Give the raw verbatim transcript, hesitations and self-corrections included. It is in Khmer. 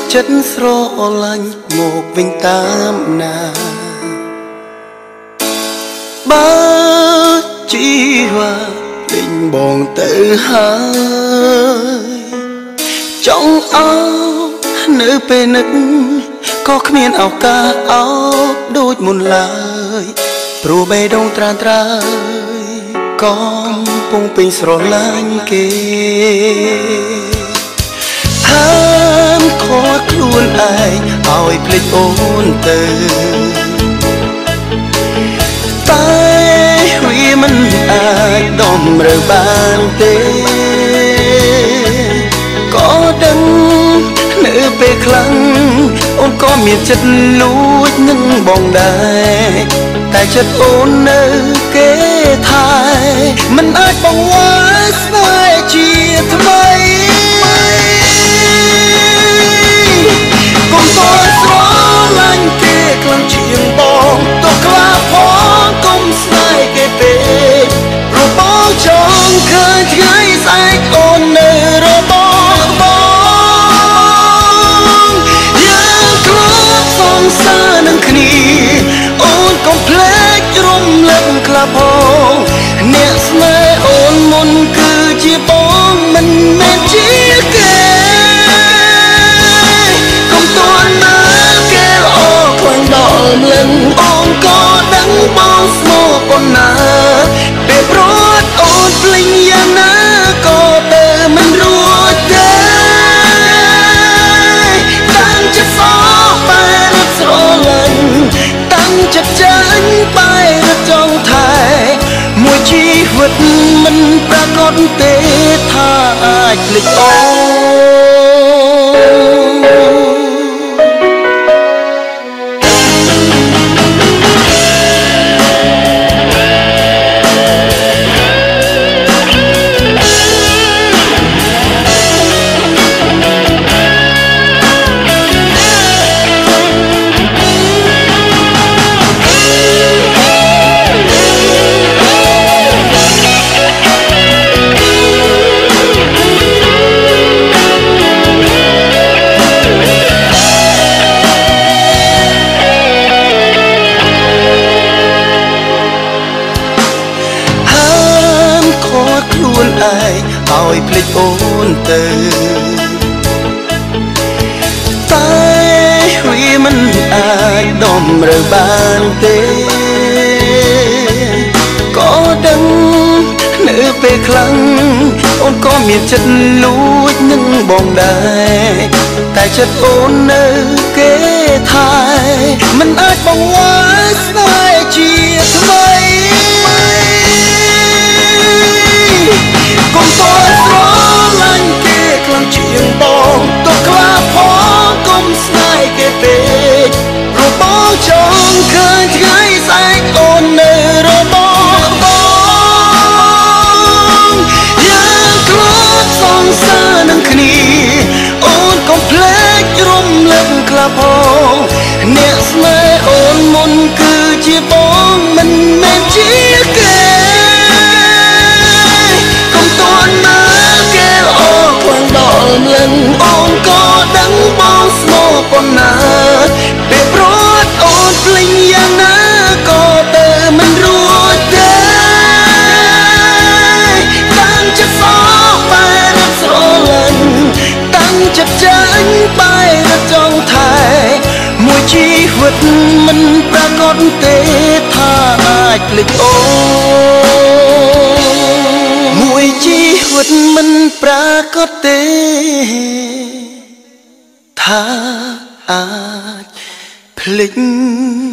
ចិត្តស្រឡាញ់មកវិញតាមណាបើជីវ៉ាពេញបងទៅហើយចង់អោបនៅពេលនឹកក៏គ្មានឱកាសអោបដូចមុនឡើយព្រោះបេះដូងត្រានត្រើយកំពុងពេញស្រឡាញ់គេហាមខកខ្លួនឯងឲ្យភ្លេចអូនទៅតែវាមិនអាចដំរើបានទេក៏ដឹងនៅពេលខ្លាំងអូនក៏មានចិត្តលួចនឹងបងដែរតែចិត្តអូននៅគេថែមិនអាចបងវាយស្នេហ៍ជាថ្មីកុំតើស្រឡាញ់គេខ្លាំងជាងបងទៅខ្លាផងកុំស្នេហ៍គេពេកព្រោះបងចង់ឃើញថ្ងៃស្អែកអូននៅរបស់បងយើងគ្រប់សងសារនឹងគ្នាអូនកុំភ្លេចរំលឹកខ្លាផងអ្នកស្នេហ៍អូនមុនគឺជាបងមិនមែនជាគេកុំតន់ណាគេល្អខ្លាំងដល់លឹងអូនក៏ដឹងបងស្មោះប៉ុណ្ណាពេលព្រោះអូនភ្លេចយ៉ាងណាក៏ទៅមិនរួចទេតាំងចិត្តសោះបែរស្រឡាញ់តាំងចិត្តចាញ់បែរចង់ថែមួយជីវិតមិនប្រកបទេថាអាចភ្លេចអូឲ្យភ្លេចអូនទៅតែវាមិនអាចដំរើបានទេក៏ដឹងនៅពេលខ្លាំងអូនក៏មានចិត្តលួចនឹងបងដែរតែចិត្តអូននៅគេថែមិនអាចបងវាយស្នេហ៍ជាថ្មីកុំតើស្រឡាញ់គេខ្លាំងជាងបងទៅខ្លាផងកុំស្នេហ៍គេពេកព្រោះបងចង់ឃើញថ្ងៃស្អែកអូននៅរបស់បងយើងគ្រប់សងសារនឹងគ្នាអូនកុំភ្លេចរំលឹកខ្លាផងអ្នកស្នេហ៍អូនមុនគឺជាបងមិនមែនជាគេលឹងអូនក៏ដឹងបងស្មោះប៉ុណ្ណាពេលព្រោះអូនភ្លេចយ៉ាងណាក៏ទៅមិនរួចទេតាំងចិត្តសោះបែរស្រឡាញ់តាំងចិត្តចាញ់បែរចង់ថែមួយជីវិតមិនប្រកបទេថាអាចភ្លេចអូនមួយជីវិតមិនប្រកបទេថាអាចភ្លេច